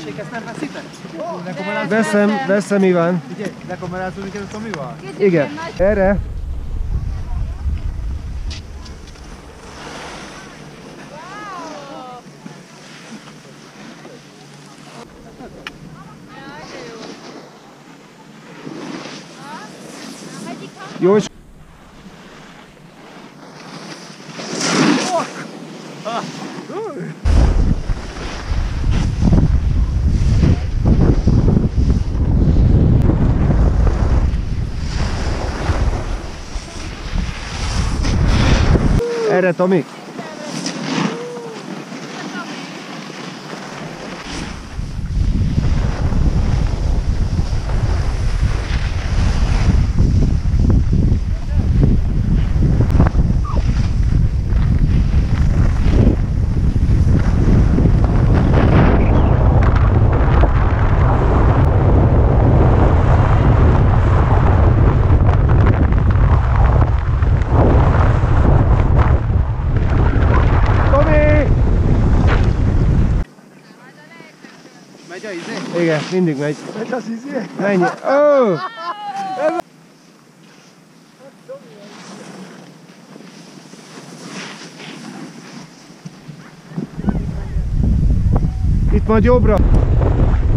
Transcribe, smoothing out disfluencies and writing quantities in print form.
Tessék, ezt nem veszitek? Veszem Iván. Ugye, lekamerázódik ez a Tomival? Igen, erre. Jó is. Erre, Tomi. Megy a izé? Igen, mindig megy. Megy az izé? Ennyi. Ó! Itt majd jobbra.